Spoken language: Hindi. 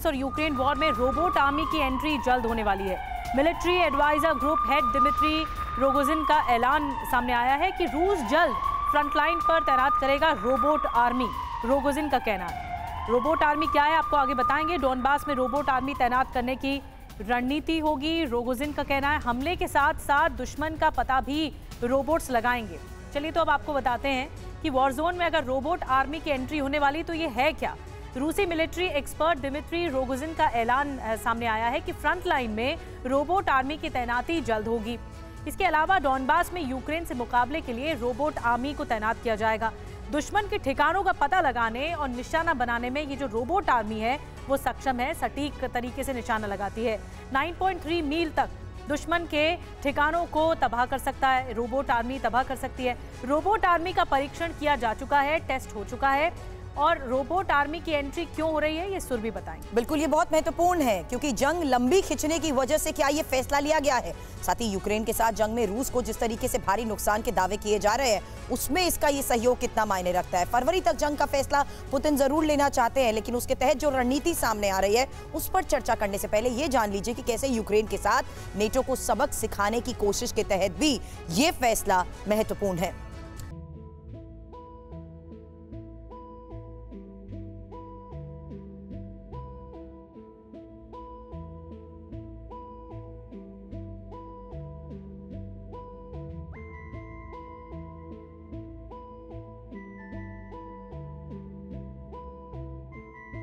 रूस और यूक्रेन वॉर में रोबोट आर्मी की एंट्री जल्द होने वाली है। Military adviser group head Dmitry Rogozin का ऐलान सामने आया है कि रूस जल्द फ्रंटलाइन पर तैनात करेगा रोबोट आर्मी। रोगोजिन का कहना है। रोबोट आर्मी क्या है आपको आगे बताएंगे। डोनबास में रोबोट आर्मी तैनात करने की रणनीति होगी। रोगोजिन का कहना है हमले के साथ साथ दुश्मन का पता भी रोबोट्स लगाएंगे। चलिए तो अब आपको बताते हैं कि वॉर जोन में अगर रोबोट आर्मी की एंट्री होने वाली तो ये है क्या। रूसी मिलिट्री एक्सपर्ट दिमित्री रोगोजिन का ऐलान सामने आया है कि फ्रंट लाइन में रोबोट आर्मी की तैनाती जल्द होगी। इसके अलावा डोनबास में यूक्रेन से मुकाबले के लिए रोबोट आर्मी को तैनात किया जाएगा। दुश्मन के ठिकानों का पता लगाने और निशाना बनाने में ये जो रोबोट आर्मी है वो सक्षम है, सटीक तरीके से निशाना लगाती है। 9.3 मील तक दुश्मन के ठिकानों को तबाह कर सकता है, रोबोट आर्मी तबाह कर सकती है। रोबोट आर्मी का परीक्षण किया जा चुका है, टेस्ट हो चुका है। और रोबोट आर्मी की एंट्री क्यों हो रही है ये सुरभि बताएंगे। बिल्कुल, ये बहुत महत्वपूर्ण है क्योंकि जंग लंबी खिंचने की वजह से क्या ये फैसला लिया गया है। साथ ही यूक्रेन के साथ जंग में रूस को जिस तरीके से भारी नुकसान के दावे किए जा रहे हैं उसमें इसका ये सहयोग कितना मायने रखता है। फरवरी तक जंग का फैसला पुतिन जरूर लेना चाहते हैं, लेकिन उसके तहत जो रणनीति सामने आ रही है उस पर चर्चा करने से पहले ये जान लीजिए कि कैसे यूक्रेन के साथ नेटो को सबक सिखाने की कोशिश के तहत भी ये फैसला महत्वपूर्ण है।